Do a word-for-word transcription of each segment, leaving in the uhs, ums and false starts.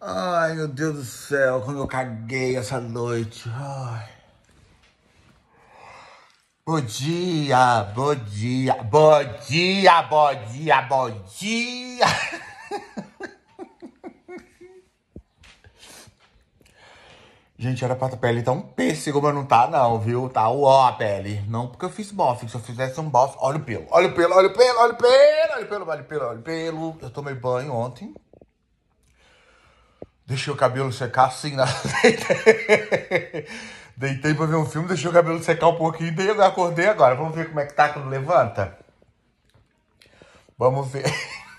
Ai, meu Deus do céu, como eu caguei essa noite. Ai. Bom dia, bom dia, bom dia, bom dia, bom dia. Gente, era pra a pele tá um pêssego, mas não tá não, viu? Tá ó a pele. Não porque eu fiz bofe, se eu fizesse um bofe... Olha o pelo, olha o pelo, olha o pelo, olha o pelo, olha o pelo, olha o pelo, olha o pelo. Eu tomei banho ontem. Deixei o cabelo secar assim, né? Deitei pra ver um filme, deixei o cabelo secar um pouquinho e eu acordei agora. Vamos ver como é que tá quando levanta? Vamos ver.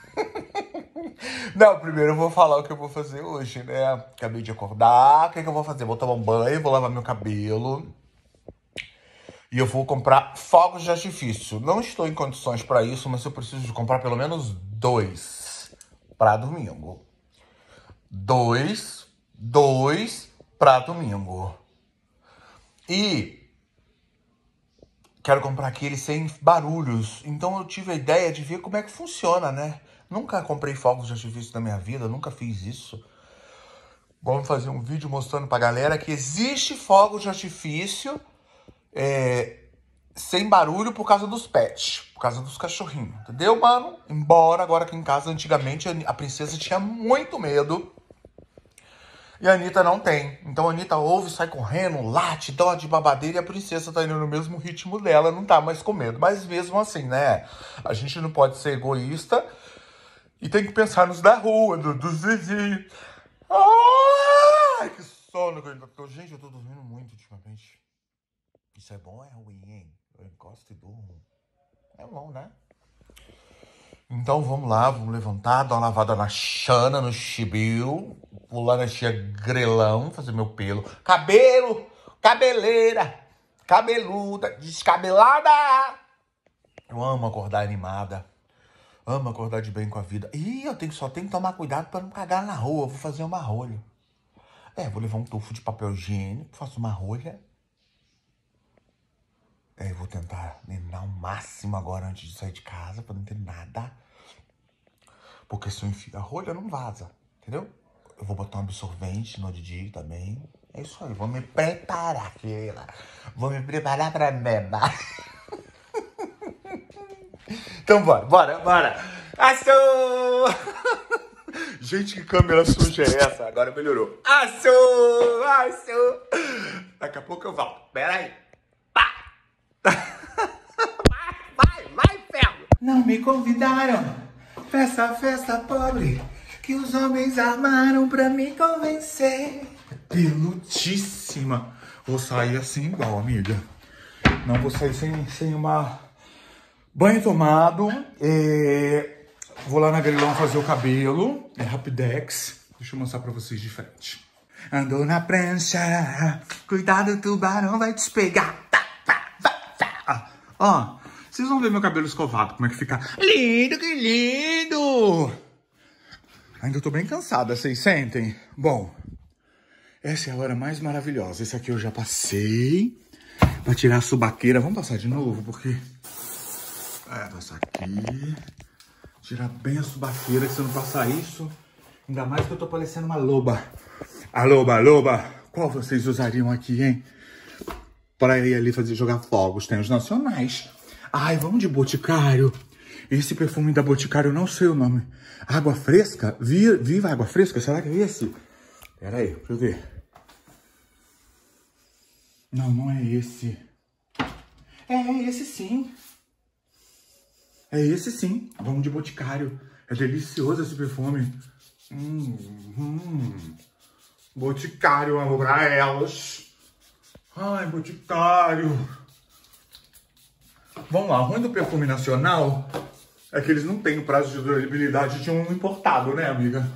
Não, primeiro eu vou falar o que eu vou fazer hoje, né? Acabei de acordar, o que, é que eu vou fazer? Vou tomar um banho, vou lavar meu cabelo. E eu vou comprar fogos de artifício. Não estou em condições para isso, mas eu preciso de comprar pelo menos dois para domingo. Dois, dois para domingo. E quero comprar aqueles sem barulhos. Então eu tive a ideia de ver como é que funciona, né? Nunca comprei fogos de artifício na minha vida, nunca fiz isso. Vamos fazer um vídeo mostrando pra galera que existe fogos de artifício é, sem barulho por causa dos pets, por causa dos cachorrinhos, entendeu, mano? Embora agora aqui em casa, antigamente, a princesa tinha muito medo. E a Anitta não tem. Então a Anitta ouve, sai correndo, late, dó de babadeira e a princesa tá indo no mesmo ritmo dela, não tá mais com medo. Mas mesmo assim, né? A gente não pode ser egoísta e tem que pensar nos da rua, do, dos vizinhos. Ai, que sono que eu ainda tô. Gente, eu tô dormindo muito ultimamente. Isso é bom ou é ruim, hein? Eu encosto e durmo. É bom, né? Então vamos lá, vamos levantar, dar uma lavada na Xana, no chibio, pular na tia Grelão, fazer meu pelo. Cabelo, cabeleira, cabeluda, descabelada. Eu amo acordar animada, amo acordar de bem com a vida. Ih, eu tenho, só tenho que tomar cuidado para não cagar na rua, eu vou fazer uma rolha. É, vou levar um tufo de papel higiênico, faço uma rolha. É, eu vou tentar ninar o máximo agora antes de sair de casa, pra não ter nada. Porque se eu enfio a rolha, não vaza, entendeu? Eu vou botar um absorvente no Didi também. É isso aí, vou me preparar, filha. Vou me preparar pra mema. Então bora, bora, bora. Achou! Gente, que câmera suja é essa? Agora melhorou. Achou! Achou! Daqui a pouco eu volto. Pera aí. Vai, vai, vai, ferro! Não me convidaram pra essa festa pobre que os homens armaram pra me convencer. Peludíssima. Vou sair assim igual, amiga. Não vou sair sem, sem uma... banho tomado. É... Vou lá na Grelão fazer o cabelo. É Rapidex. Deixa eu mostrar pra vocês de frente. Andou na prancha. Cuidado, o tubarão vai te pegar. Ó, vocês vão ver meu cabelo escovado, como é que fica. Lindo, que lindo! Ainda tô bem cansada, vocês sentem? Bom, essa é a hora mais maravilhosa. Esse aqui eu já passei pra tirar a subaqueira. Vamos passar de novo, porque... É, passar aqui. Tirar bem a subaqueira, que se eu não passar isso... Ainda mais que eu tô parecendo uma loba. A loba, a loba. Qual vocês usariam aqui, hein? Para ir ali fazer jogar fogos. Tem os nacionais. Ai, vamos de Boticário. Esse perfume da Boticário, eu não sei o nome. Água Fresca? Viva, Viva Água Fresca? Será que é esse? Pera aí, deixa eu ver. Não, não é esse. É esse sim. É esse sim. Vamos de Boticário. É delicioso esse perfume. Hum, hum. Boticário, amor, pra elas. Ai, Boticário. Vamos lá, o ruim do perfume nacional é que eles não têm o prazo de durabilidade de um importado, né, amiga?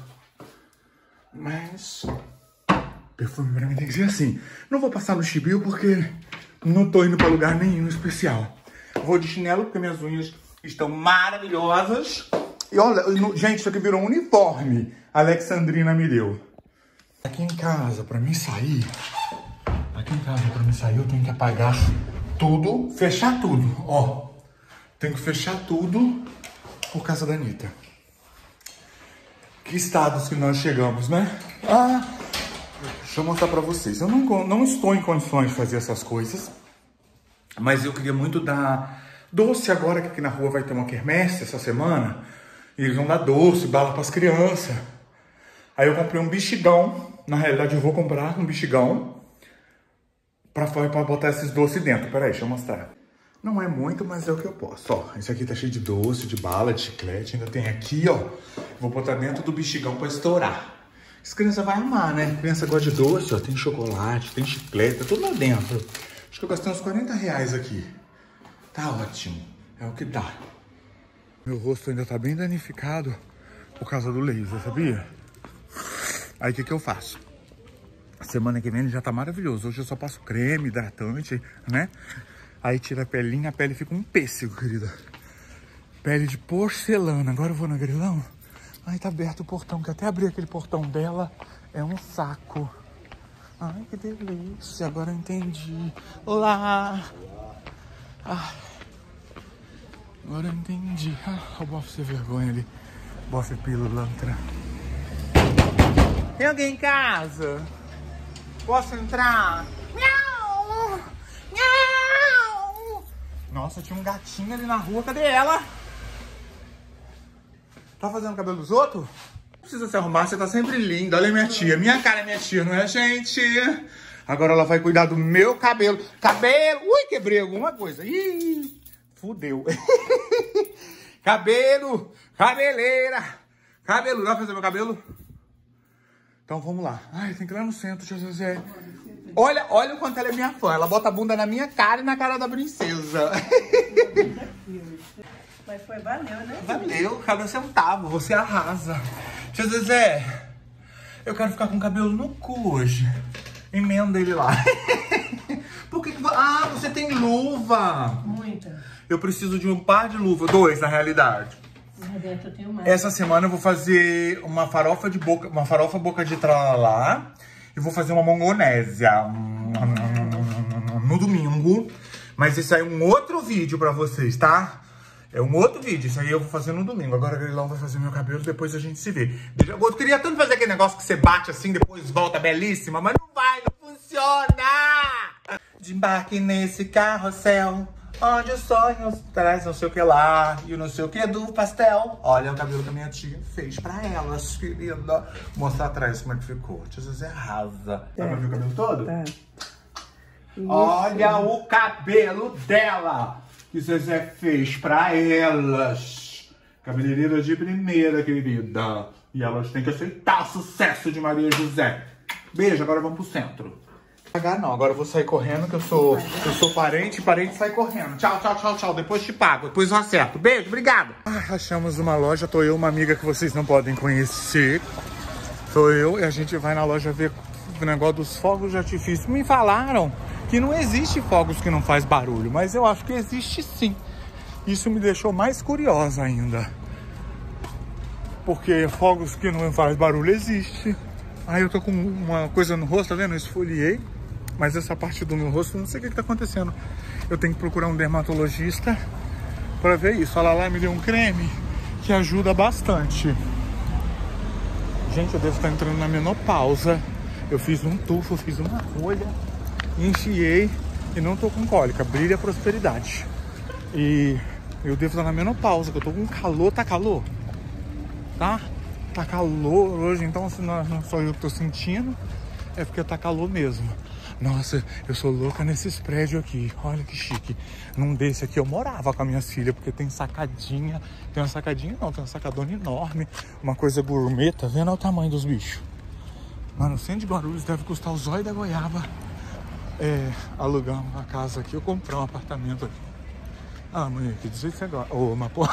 Mas perfume pra mim tem que ser assim. Não vou passar no chibio porque não tô indo pra lugar nenhum especial. Vou de chinelo porque minhas unhas estão maravilhosas. E olha, gente, isso aqui virou um uniforme. A Alexandrina me deu. Aqui em casa, pra mim sair... Aqui em casa, pra mim sair, eu tenho que apagar tudo, fechar tudo, ó. Tenho que fechar tudo por causa da Anitta. Que estados que nós chegamos, né? Ah, deixa eu mostrar pra vocês. Eu não, não estou em condições de fazer essas coisas, mas eu queria muito dar doce agora, que aqui na rua vai ter uma quermesse essa semana. E eles vão dar doce, bala pras crianças. Aí eu comprei um bexigão. Na realidade eu vou comprar um bexigão pra, pra botar esses doces dentro. Pera aí, deixa eu mostrar. Não é muito, mas é o que eu posso. Ó, esse aqui tá cheio de doce, de bala, de chiclete. Ainda tem aqui, ó. Vou botar dentro do bexigão pra estourar. As crianças vão amar, né? A criança gosta de doce, ó. Tem chocolate, tem chiclete, tá tudo lá dentro. Acho que eu gastei uns quarenta reais aqui. Tá ótimo. É o que dá. Meu rosto ainda tá bem danificado por causa do laser, sabia? Aí o que que eu faço? Semana que vem ele já tá maravilhoso. Hoje eu só passo creme, hidratante, né? Aí tira a pelinha, a pele fica um pêssego, querida. Pele de porcelana. Agora eu vou na Grilão. Ai, tá aberto o portão, que até abrir aquele portão dela é um saco. Ai, que delícia. Agora eu entendi. Olá. Ai. Agora eu entendi. Ah, o bofe sem vergonha ali. Bofe pilantra. Tem alguém em casa? Posso entrar? Miau! Miau! Nossa, tinha um gatinho ali na rua. Cadê ela? Tá fazendo cabelo dos outros? Não precisa se arrumar, você tá sempre linda. Olha minha tia. Minha cara é minha tia, não é, gente? Agora ela vai cuidar do meu cabelo. Cabelo! Ui, quebrei alguma coisa. Ih, fudeu. Cabelo! Cabeleira! Cabelo, vai fazer meu cabelo? Então vamos lá. Ai, tem que ir lá no centro, tia Zezé. Olha, olha o quanto ela é minha fã. Ela bota a bunda na minha cara e na cara da princesa. Mas foi, valeu, né? Valeu, cada centavo. Você arrasa. Tia Zezé, eu quero ficar com o cabelo no cu hoje. Emenda ele lá. Por que que... Ah, você tem luva. Muita. Eu preciso de um par de luva. Dois, na realidade. Dentro eu tenho mais. Essa semana eu vou fazer uma farofa de boca, uma farofa boca de tralalá e vou fazer uma mongonésia no domingo. Mas isso aí é um outro vídeo pra vocês, tá? É um outro vídeo, isso aí eu vou fazer no domingo. Agora a Grilão vai fazer meu cabelo, depois a gente se vê. Eu queria tanto fazer aquele negócio que você bate assim, depois volta belíssima, mas não vai, não funciona! De embarque nesse carrossel, onde os sonhos traz não sei o que lá, e o não sei o que do pastel. Olha o cabelo que a minha tia fez pra elas, querida. Vou mostrar atrás como é que ficou. Tia Zezé arrasa. Dá pra ver o cabelo todo? Tá. Olha o cabelo dela que Zezé fez pra elas. Cabeleireira de primeira, querida. E elas têm que aceitar o sucesso de Maria José. Beijo, agora vamos pro centro. Pagar não, agora eu vou sair correndo, que eu sou, eu sou parente, parente sai correndo. Tchau, tchau, tchau, tchau. Depois te pago, depois eu acerto. Beijo, obrigado. Ah, achamos uma loja, tô eu, uma amiga que vocês não podem conhecer. Sou eu e a gente vai na loja ver o negócio dos fogos de artifício. Me falaram que não existe fogos que não faz barulho, mas eu acho que existe sim. Isso me deixou mais curiosa ainda. Porque fogos que não faz barulho existe. Aí eu tô com uma coisa no rosto, tá vendo? Eu esfoliei. Mas essa parte do meu rosto, não sei o que que tá acontecendo. Eu tenho que procurar um dermatologista pra ver isso. Olha lá, me deu um creme que ajuda bastante. Gente, eu devo estar entrando na menopausa. Eu fiz um tufo, eu fiz uma rolha, enfiei e não tô com cólica. Brilha a prosperidade. E eu devo estar na menopausa, que eu tô com calor. Tá calor? Tá? Tá calor hoje, então se não, não sou eu que tô sentindo, é porque tá calor mesmo. Nossa, eu sou louca nesses prédios aqui. Olha que chique. Num desse aqui eu morava com as minhas filhas, porque tem sacadinha. Tem uma sacadinha não, tem uma sacadona enorme. Uma coisa gourmet, tá vendo? Olha o tamanho dos bichos. Mano, o centro de Guarulhos deve custar o zóio da goiaba. É, alugar uma casa aqui, eu comprar um apartamento aqui. Ah, Monique, do jeito que você gosta. Ô, mas porra.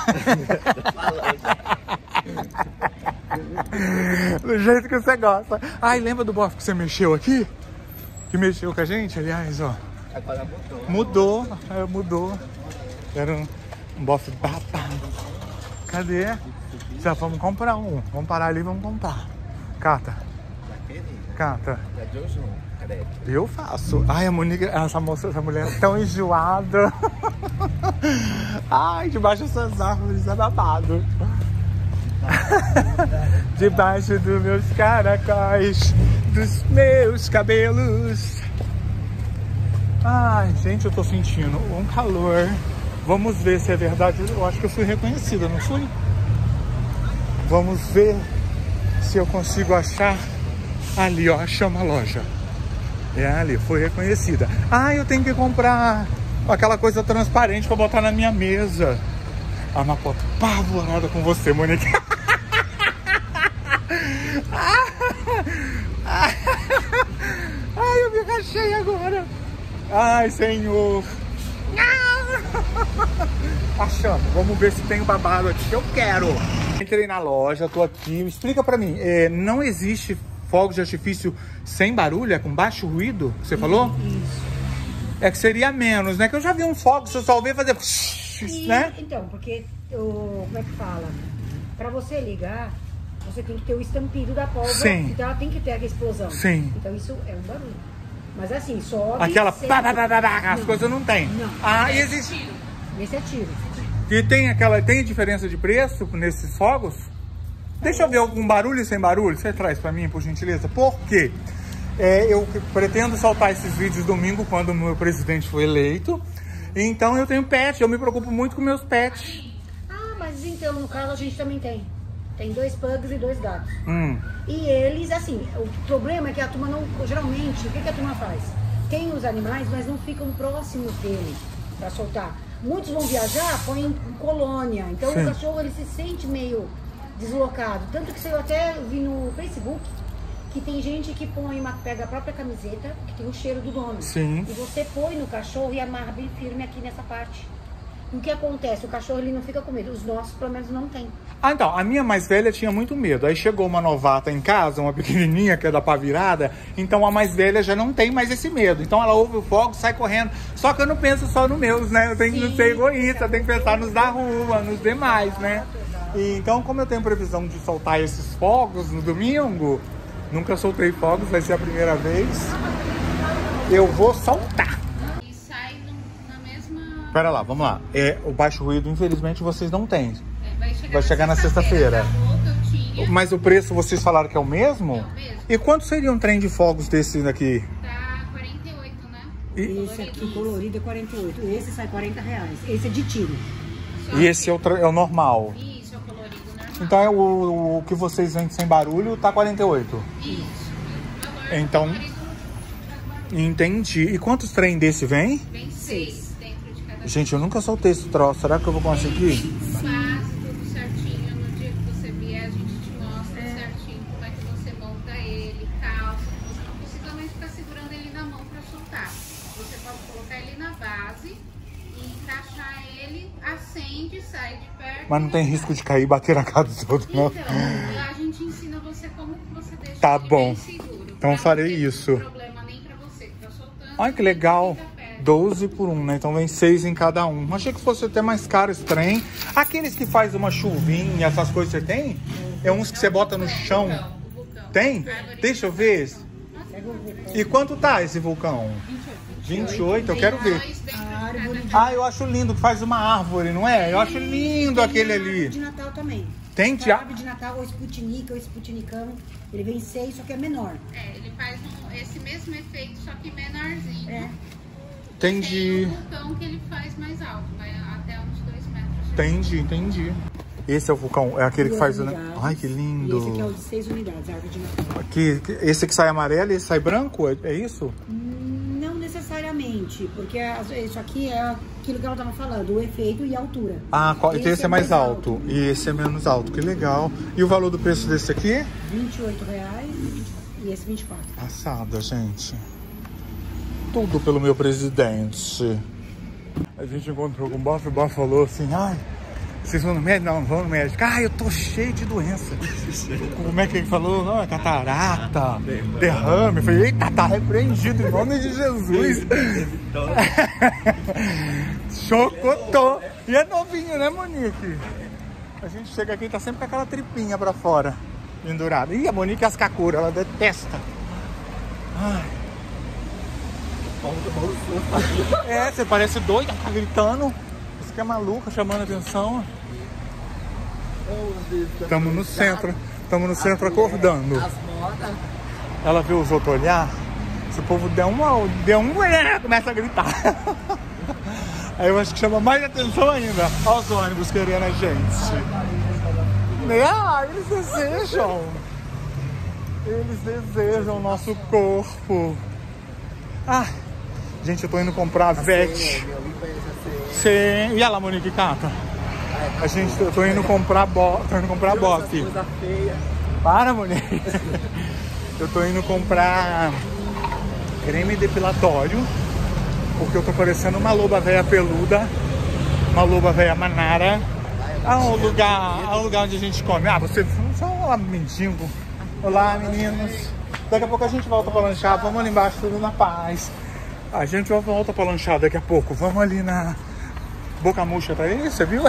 Do jeito que você gosta. Ai, lembra do bofe que você mexeu aqui? Que mexeu com a gente, aliás, ó. Agora mudou. Mudou, é, mudou. Era um, um bofe babado. Cadê? Já vamos comprar um. Vamos parar ali e vamos comprar. Cata. Cata. Eu faço. Ai, a Monique, essa moça, essa mulher é tão enjoada. Ai, debaixo dessas árvores é babado. Debaixo dos meus caracóis, dos meus cabelos. Ai, gente, eu tô sentindo um calor. Vamos ver se é verdade. Eu acho que eu fui reconhecida, não fui? Vamos ver se eu consigo achar. Ali, ó, chama a loja. É ali, foi reconhecida. Ah, eu tenho que comprar aquela coisa transparente pra botar na minha mesa. A Mapó apavorada com você, Monique. Ai, eu me rachei agora. Ai, senhor. Achamos. Vamos ver se tem o babado aqui que eu quero. Entrei na loja, tô aqui. Explica pra mim. É, não existe fogos de artifício sem barulho? É com baixo ruído? Que você falou? Isso. É que seria menos, né? Que eu já vi um fogo, você só ouve fazer... E, né? Então, porque, o, como é que fala? Pra você ligar, você tem que ter o estampido da pólvora. Sim. Então ela tem que ter a explosão. Sim. Então isso é um barulho. Mas assim, sobe... Aquela... sempre- pá, pá, pá, pá, pá, as Não. coisas não tem. Não. Ah, e existe... Esse é tiro. E tem aquela... Tem diferença de preço nesses fogos? Deixa eu ver algum barulho sem barulho. Você traz pra mim, por gentileza? Por quê? É, eu pretendo soltar esses vídeos domingo, quando o meu presidente foi eleito. Então eu tenho pet, eu me preocupo muito com meus pets. Ah, mas então, no caso, a gente também tem. Tem dois pugs e dois gatos. Hum. E eles, assim, o problema é que a turma não... Geralmente, o que, que a turma faz? Tem os animais, mas não ficam próximos dele pra soltar. Muitos vão viajar, põem em colônia. Então Sim. o cachorro, ele se sente meio deslocado. Tanto que eu até vi no Facebook que tem gente que põe uma, pega a própria camiseta, que tem o cheiro do dono. Sim. E você põe no cachorro e amarra bem firme aqui nessa parte. O que acontece? O cachorro, ele não fica com medo. Os nossos, pelo menos, não tem. Ah, então, a minha mais velha tinha muito medo. Aí chegou uma novata em casa, uma pequenininha, que é da pá virada. Então a mais velha já não tem mais esse medo. Então ela ouve o fogo, sai correndo. Só que eu não penso só nos meus, né? Eu tenho que Sim, ser egoísta, eu tenho que pensar nos da rua, nos demais, né? E, então, como eu tenho previsão de soltar esses fogos no domingo, nunca soltei fogos, vai ser a primeira vez. Eu vou soltar. E sai no- na mesma... Pera lá, vamos lá. É, o baixo ruído, infelizmente, vocês não têm. É, vai chegar, Vai chegar na sexta-feira. Da boca eu tinha, Mas o preço, vocês falaram que é o mesmo? É o mesmo. E quanto seria um trem de fogos desse daqui? tá quarenta e oito, né? E, Esse aqui, colorido, é quarenta e oito. Esse sai quarenta reais. Esse é de tiro. Só e esse é o, tra- é o normal. que- Isso, é o colorido normal. Então é o, o que vocês vendem sem barulho tá quarenta e oito. Isso. Agora, Então- o colorido Entendi. E quantos trem desse vem? vem seis dentro de cada Gente, eu nunca soltei esse troço. Será que eu vou conseguir? faz tudo certinho. No dia que você vier, a gente te mostra certinho como é que você monta ele, calça. Você não precisa nem ficar segurando ele na mão para soltar. Você pode colocar ele na base e encaixar ele, acende, sai de perto. Mas não tem risco de cair e bater a casa toda, não? Então, a gente ensina você como que você deixa Tá ele bom. bem seguro. Então Pra farei não ter isso. problema nem pra você que tá soltando. Ai, que nem legal. pra quem tá perto. doze por um, né? Então vem seis em cada um. Achei que fosse até mais caro esse trem. Aqueles que faz uma chuvinha, essas coisas você tem? É uns que você bota no chão. Vulcão, o vulcão. Tem? Árvore Deixa eu ver. E quanto tá esse vulcão? vinte e oito, eu quero ver. Dois dentro de Árvore cada- Ah, eu acho lindo que faz uma árvore, não é? Eu acho lindo aquele ali. De Natal também. Tem A tia... árvore de Natal, ou Sputnik, ou Sputnicão. Ele vem seis, só que é menor. É, ele faz um- esse mesmo efeito, só que menorzinho. É. Tem Tem de... um vulcão que ele faz mais alto, vai até uns dois metros. Entendi, entendi. Esse é o vulcão, é aquele que Duas faz... unidades. Ai, que E esse aqui é lindo. o de seis unidades, a árvore de Natal. Aqui, esse que sai amarelo e esse sai branco, é, é isso? Não necessariamente, porque as- isso aqui é aquilo que ela estava falando, o efeito e a altura. Ah, qual... então esse é mais alto. E esse é menos alto, que legal. E o valor do preço desse aqui? vinte e oito reais e esse vinte e quatro. Passada, gente. Tudo pelo meu presidente. A gente encontrou com o Boff e o Boff falou assim, ai, vocês vão no médico? Não, não vão no médico. Ah, eu tô cheio de doença. Como é que ele falou? Não, é catarata, derrame. Eu falei, eita, tá repreendido em nome de Jesus. Chocotô. E é novinho, né, Monique? A gente chega aqui e tá sempre com aquela tripinha pra fora, pendurada. Ih, a Monique é as cacuras, ela detesta. Ai. É, você parece doida, tá gritando. Você que é maluca, chamando atenção. Estamos no centro. Estamos no centro acordando. Ela vê os outros olhar. Se o povo der uma, der um, começa a gritar. Aí eu acho que chama mais atenção ainda. Olha os ônibus querendo a gente. Ah, eles desejam. Eles desejam o nosso corpo. Ah, gente, eu tô indo comprar a Vete. Sim. E ela, Monique Cata? A gente, eu tô indo comprar bo... tô indo comprar bofe. Para, Monique. Eu tô indo comprar creme depilatório, porque eu tô parecendo uma loba velha peluda, uma loba velha manara. Há um lugar, há um lugar onde a gente come. Ah, você só um mendigo. Olá, meninos. Daqui a pouco a gente volta pra lanchar. Vamos ali embaixo, tudo na paz. A gente volta pra lanchar daqui a pouco. Vamos ali na Boca Murcha, tá aí? Você viu?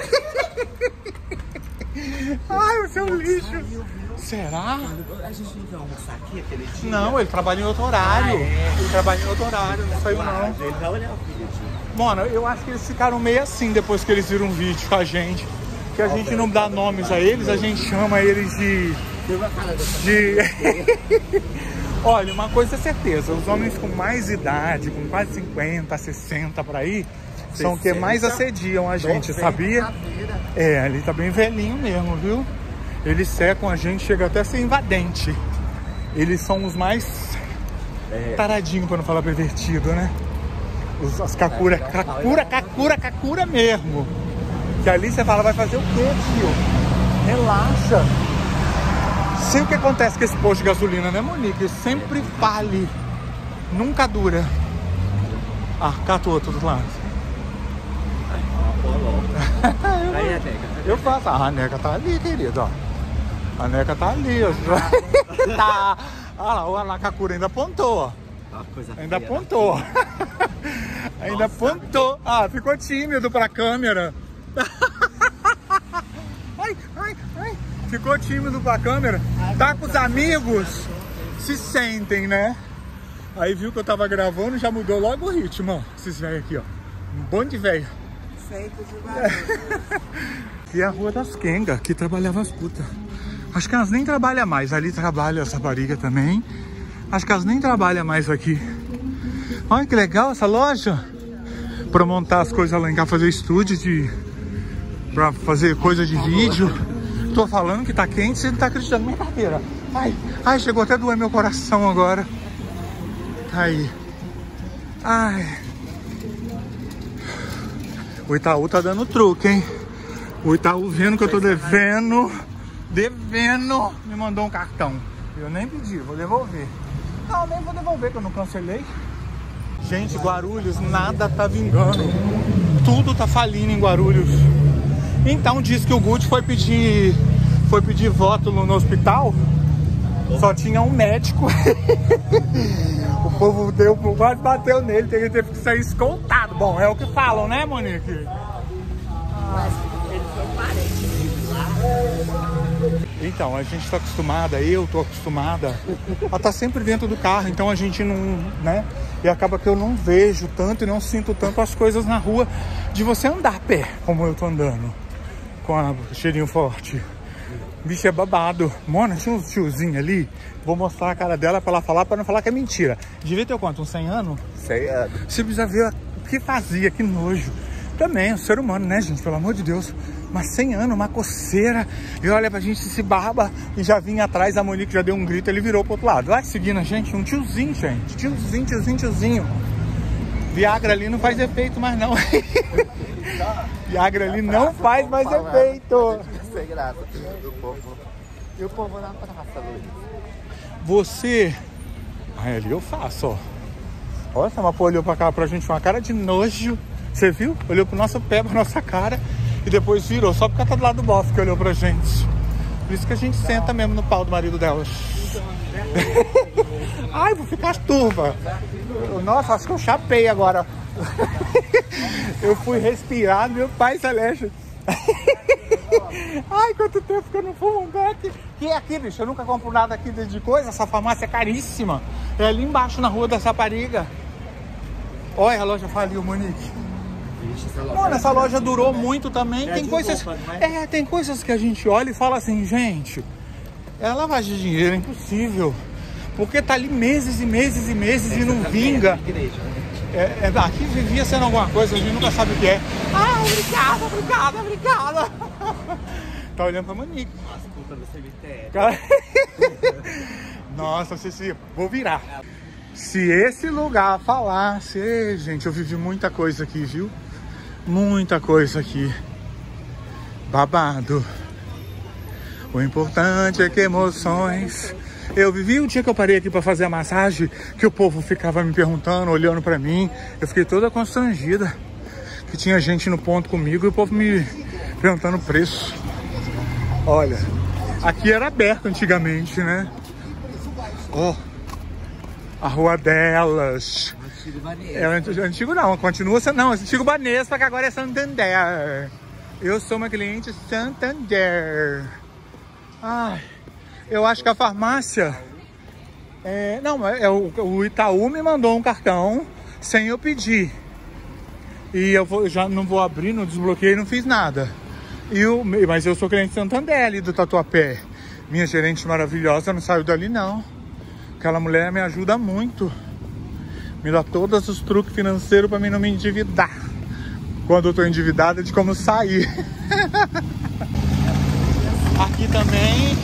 Ai, o seu lixo. Será? A gente não vai almoçar aqui aquele dia? Não, ele trabalha em outro horário. Ah, é? Ele trabalha em outro horário, não saiu não. Ele vai olhar o vídeo. Mano, eu acho que eles ficaram meio assim depois que eles viram um vídeo com a gente. Que a gente não dá nomes a eles, a gente chama eles de... de... Olha, uma coisa é certeza, os homens com mais idade, com quase cinquenta, sessenta por aí, são os que mais assediam a gente, sabia? É, ele tá bem velhinho mesmo, viu? Eles secam a gente, chega até a ser invadente. Eles são os mais taradinhos, pra não falar pervertido, né? Os, as kakura, kakura, kakura, kakura mesmo. Que ali você fala, vai fazer o quê, tio? Relaxa. Sei o que acontece com esse posto de gasolina, né, Monique? Sempre vale. Nunca dura. Ah, cata o outro do lado. Aí a Neca. Eu faço. Ah, a Neca tá ali, querido, ó. A Neca tá ali, ó. Tá. Olha lá, o Alacacura ainda apontou, ó. Ainda apontou. Ainda apontou. Ah, ficou tímido pra câmera. Ai, ai, ai. Ficou tímido pra câmera. Tá com os amigos, se sentem, né? Aí viu que eu tava gravando e já mudou logo o ritmo, ó. Esses velhos aqui, ó. Um bando de velho. Aqui é a Rua das Kenga, aqui trabalhava as putas. Acho que elas nem trabalham mais. Ali trabalha essa rapariga também. Acho que elas nem trabalham mais aqui. Olha que legal essa loja. Pra montar as coisas lá em casa, fazer estúdio de... pra fazer coisa de vídeo. Tô falando que tá quente, você não tá acreditando. Minha carteira. Ai, ai, chegou até a doer meu coração agora. Aí. Ai. O Itaú tá dando truque, hein? O Itaú vendo que eu tô devendo. Devendo. Me mandou um cartão. Eu nem pedi, vou devolver. Não, nem vou devolver, que eu não cancelei. Gente, Guarulhos, nada tá vingando. Tudo tá falindo em Guarulhos. Então diz que o Gucci foi pedir foi pedir voto no, no hospital, só tinha um médico. O povo deu, quase bateu nele, ele teve que sair escoltado. Bom, é o que falam, né, Monique? Mas ele foi um parente dele lá. Então, a gente tá acostumada, eu tô acostumada a estar sempre dentro do carro, então a gente não, né? E acaba que eu não vejo tanto e não sinto tanto as coisas na rua de você andar a pé, como eu tô andando. Com a cheirinho forte. Bicho, é babado. Mona, tinha um tiozinho ali. Vou mostrar a cara dela pra ela falar, pra não falar que é mentira. Devia ter quanto? Uns cem anos? cem anos. Você precisa ver o que fazia, que nojo. Também, um ser humano, né, gente? Pelo amor de Deus. Mas cem anos, uma coceira. E olha pra gente se barba. E já vinha atrás, a Monique já deu um grito, ele virou pro outro lado. Vai seguindo a gente, um tiozinho, gente. Tiozinho, tiozinho, tiozinho. Viagra ali não faz efeito mais não. Viagra ali não faz mais efeito. Sem graça. O povo. E o povo na praça, Luiz. Você... Ai, ali eu faço, ó. Olha, essa mapa olhou pra cá pra gente, uma cara de nojo. Você viu? Olhou pro nosso pé, pra nossa cara. E depois virou, só porque ela tá do lado do bofe que olhou pra gente. Por isso que a gente senta mesmo no pau do marido delas. Ai, vou ficar turva. Nossa, acho que eu chapei agora. Eu fui respirar, meu pai celeste. Ai, quanto tempo que eu não fumo um beck. Que é aqui, bicho? Eu nunca compro nada aqui de coisa. Essa farmácia é caríssima. É ali embaixo, na Rua da Rapariga. Olha, a loja faliu, Monique. Mano, essa loja durou muito também. Tem coisas, é, tem coisas que a gente olha e fala assim, gente, é lavagem de dinheiro, é impossível. Porque tá ali meses e meses e meses e não vinga. É, é, aqui vivia sendo alguma coisa, a gente nunca sabe o que é. Ah, obrigada, obrigada, obrigada. Tá olhando pra Monique. As putas do cemitério. Cara... Nossa, Ceci, vou virar. Se esse lugar falasse, gente, eu vivi muita coisa aqui, viu? Muita coisa aqui. Babado. O importante é que emoções... Eu vivi o dia que eu parei aqui pra fazer a massagem, que o povo ficava me perguntando, olhando pra mim. Eu fiquei toda constrangida. Que tinha gente no ponto comigo e o povo me perguntando o preço. Olha, aqui era aberto antigamente, né? Ó, oh, a rua delas. Antigo Banespa. É antigo não, continua sendo, não, antigo Banespa, que agora é Santander. Eu sou uma cliente Santander. Ai, eu acho que a farmácia... É, não, é, é o, o Itaú me mandou um cartão sem eu pedir. E eu vou, já não vou abrir, não desbloqueei, não fiz nada. E o, mas eu sou cliente Santander ali do Tatuapé. Minha gerente maravilhosa não saiu dali não. Aquela mulher me ajuda muito. Me dá todos os truques financeiros para mim não me endividar. Quando eu tô endividada, de como sair. Aqui também...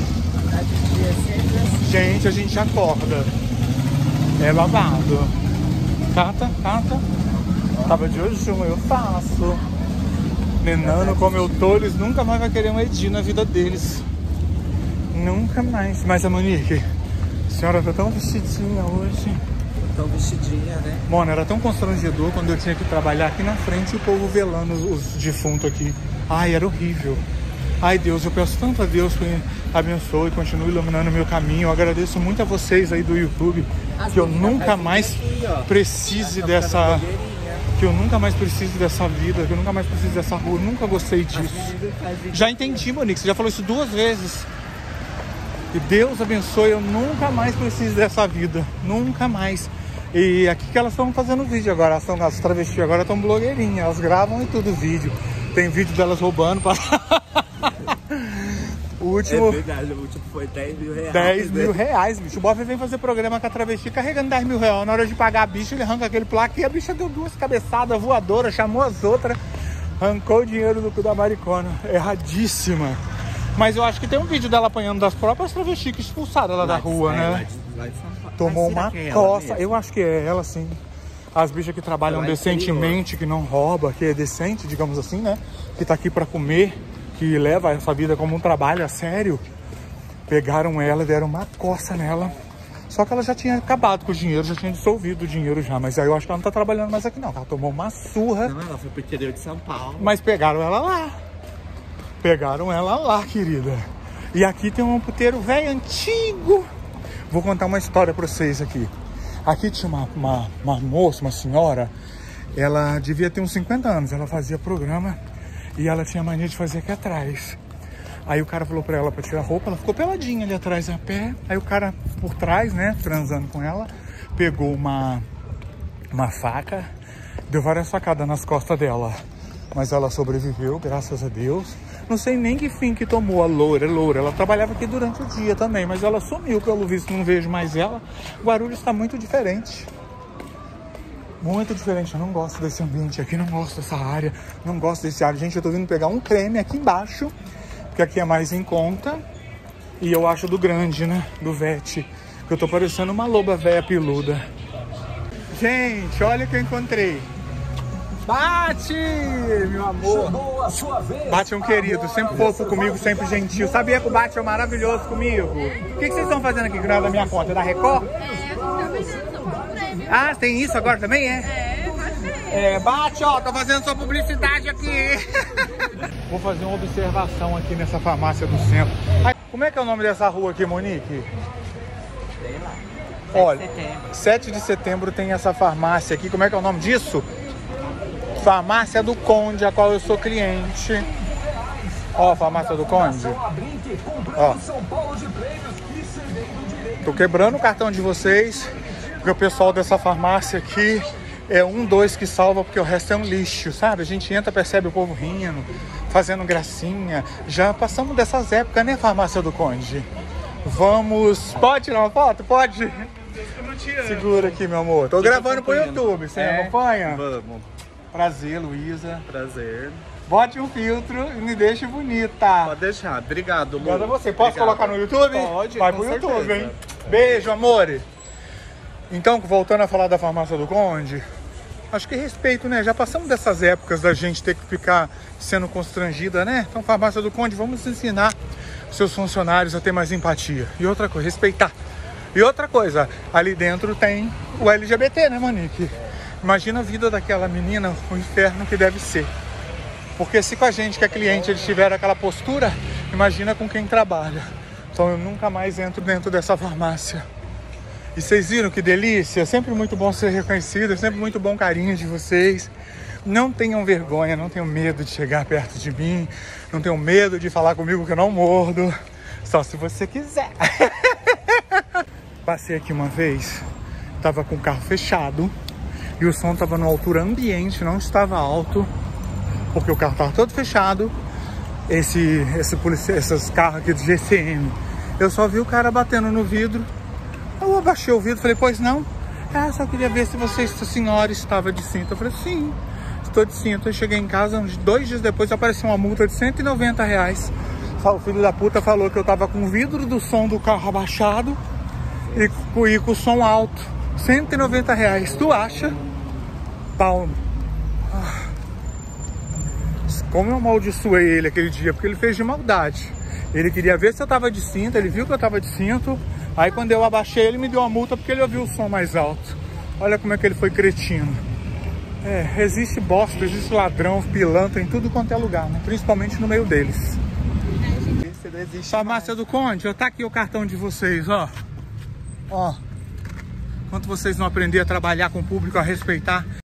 Gente, a gente acorda. É babado. Cata, cata. Tava de jejum, eu faço. Nenano, como eu tô, eles nunca mais vai querer um Edi na vida deles. Nunca mais. Mas a Monique, a senhora tá tão vestidinha hoje. Tão vestidinha, né? Mano, era tão constrangedor quando eu tinha que trabalhar aqui na frente e o povo velando os, os defuntos aqui. Ai, era horrível. Ai, Deus, eu peço tanto a Deus que abençoe e continue iluminando o meu caminho. Eu agradeço muito a vocês aí do YouTube, que eu nunca mais precise dessa... Que eu nunca mais preciso dessa vida, que eu nunca mais preciso dessa rua. Eu nunca gostei disso. Já entendi, Monique, você já falou isso duas vezes. E Deus abençoe, eu nunca mais preciso dessa vida. Nunca mais. E aqui que elas estão fazendo vídeo agora, elas, são, as travestis agora estão blogueirinhas, elas gravam e tudo vídeo. Tem vídeo delas roubando para... O último... É verdade, o último foi dez mil reais. dez né? mil reais, bicho. O Bob vem fazer programa com a travesti carregando dez mil reais. Na hora de pagar a bicha, ele arranca aquele placa e a bicha deu duas cabeçadas voadoras, chamou as outras, arrancou o dinheiro do cu da maricona. Erradíssima. Mas eu acho que tem um vídeo dela apanhando das próprias travestis que expulsaram ela da rua, né? Tomou uma coça. Eu acho que é ela, sim. As bichas que trabalham decentemente, que não rouba, que é decente, digamos assim, né? Que tá aqui pra comer, que leva essa vida como um trabalho a sério. Pegaram ela, deram uma coça nela. Só que ela já tinha acabado com o dinheiro, já tinha dissolvido o dinheiro já. Mas aí eu acho que ela não tá trabalhando mais aqui não. Ela tomou uma surra. Não, ela foi pro interior de São Paulo. Mas pegaram ela lá. Pegaram ela lá, querida. E aqui tem um puteiro velho, antigo. Vou contar uma história pra vocês aqui. Aqui tinha uma, uma, uma moça, uma senhora. Ela devia ter uns cinquenta anos. Ela fazia programa e ela tinha mania de fazer aqui atrás. Aí o cara falou pra ela pra tirar a roupa. Ela ficou peladinha ali atrás a pé. Aí o cara por trás, né, transando com ela, pegou uma, uma faca, deu várias facadas nas costas dela. Mas ela sobreviveu, graças a Deus. Não sei nem que fim que tomou a loura, loura. Ela trabalhava aqui durante o dia também, mas ela sumiu, pelo visto, não vejo mais ela. Guarulhos está muito diferente. Muito diferente. Eu não gosto desse ambiente aqui, não gosto dessa área, não gosto desse área. Gente, eu tô vindo pegar um creme aqui embaixo, porque aqui é mais em conta. E eu acho do grande, né? Do Vete. Que eu tô parecendo uma loba véia peluda. Gente, olha o que eu encontrei. Bate, meu amor. Bate é um querido, sempre fofo comigo, sempre gentil. Sabia que o Bate é maravilhoso comigo? O que, que vocês estão fazendo aqui que não é da minha conta? É da Record? É, tá vendendo prêmio. Ah, tem isso agora também, é? É, pode ser. É, Bate, ó, tô fazendo sua publicidade aqui. Vou fazer uma observação aqui nessa farmácia do centro. Ai, como é que é o nome dessa rua aqui, Monique? Sei lá. Olha, sete de setembro tem essa farmácia aqui. Como é que é o nome disso? Farmácia do Conde, a qual eu sou cliente. Ó, farmácia do Conde. Ó. Tô quebrando o cartão de vocês, porque o pessoal dessa farmácia aqui é um, dois que salva, porque o resto é um lixo, sabe? A gente entra, percebe o povo rindo, fazendo gracinha. Já passamos dessas épocas, né, Farmácia do Conde? Vamos... Pode tirar uma foto? Pode? Segura aqui, meu amor. Tô gravando pro YouTube, você É, acompanha? Vamos. Prazer, Luísa. Prazer. Bote um filtro e me deixe bonita. Pode deixar. Obrigado, Lu. Obrigado a você. Posso Obrigado. colocar no YouTube? Pode, Vai com pro YouTube, certeza. hein? Beijo, amore. Então, voltando a falar da Farmácia do Conde, acho que respeito, né? Já passamos dessas épocas da gente ter que ficar sendo constrangida, né? Então, Farmácia do Conde, vamos ensinar seus funcionários a ter mais empatia. E outra coisa, respeitar. E outra coisa, ali dentro tem o L G B T, né, Monique? Imagina a vida daquela menina, o inferno que deve ser. Porque se com a gente, que é cliente, eles tiveram aquela postura, imagina com quem trabalha. Então eu nunca mais entro dentro dessa farmácia. E vocês viram que delícia? Sempre muito bom ser reconhecido, sempre muito bom carinho de vocês. Não tenham vergonha, não tenham medo de chegar perto de mim. Não tenham medo de falar comigo que eu não mordo. Só se você quiser. Passei aqui uma vez, tava com o carro fechado. E o som tava numa altura ambiente, não estava alto. Porque o carro tava todo fechado. Esse, esse policia, esses carros aqui do G C M. Eu só vi o cara batendo no vidro. Eu abaixei o vidro e falei, pois não? Ah, só queria ver se você, se a senhora estava de cinto. Eu falei, sim, estou de cinto. Eu cheguei em casa, uns dois dias depois apareceu uma multa de cento e noventa reais. O filho da puta falou que eu tava com o vidro do som do carro abaixado e, e com o som alto. cento e noventa reais. Tu acha? Pau. Como eu amaldiçoei ele aquele dia, porque ele fez de maldade. Ele queria ver se eu tava de cinto, ele viu que eu tava de cinto. Aí quando eu abaixei, ele me deu uma multa porque ele ouviu o som mais alto. Olha como é que ele foi cretino. É, existe bosta, existe ladrão, pilantra em tudo quanto é lugar, né? Principalmente no meio deles. Farmácia do Conde, ó, tá aqui o cartão de vocês, ó. Ó. Enquanto vocês não aprenderem a trabalhar com o público, a respeitar...